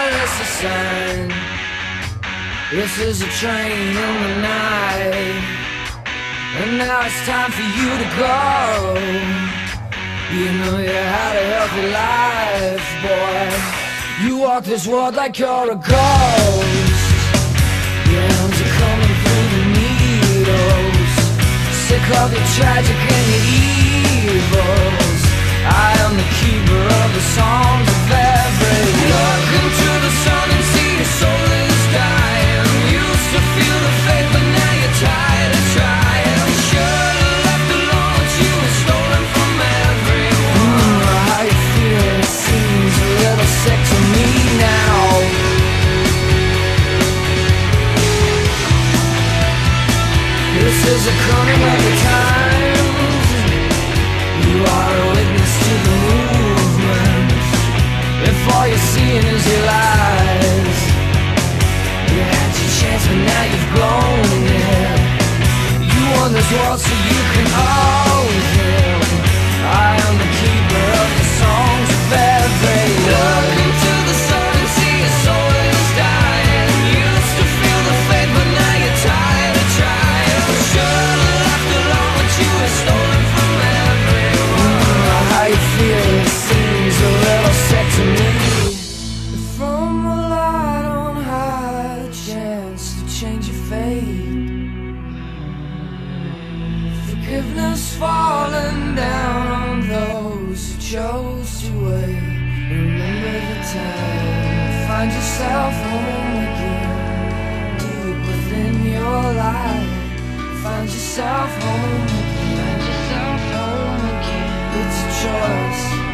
it's a sign. This is a train in the night, and now it's time for you to go. You know you had a healthy life, boy. You walk this world like you're a ghost. Your hands are coming through the needles, sick of the tragic and the evils. I am the keeper of the songs of every. Look into the sun and see your soul is dying. Used to feel the faith, but now you're tired of trying. Should've left alone what you were stolen from everyone. How you feel? It seems a little sick to me now. This is a coming of the times. You are a witness to the movement. If all you're seeing is your lies, you had your chance but now you've blown it. You won this world so you can own him. I am the keeper of the songs of every. Look into the sun and see your soul is dying. Used to feel the faith but now you're tired of trying. Should've left alone what you were stolen from everyone. How you feel? It seems a little sick to me. From the light on high, a chance to change your fate. Forgiveness falling down on those who chose to wait. Remember the time, find yourself home again. Deep within your life, find yourself home again. Find yourself home again. It's a choice.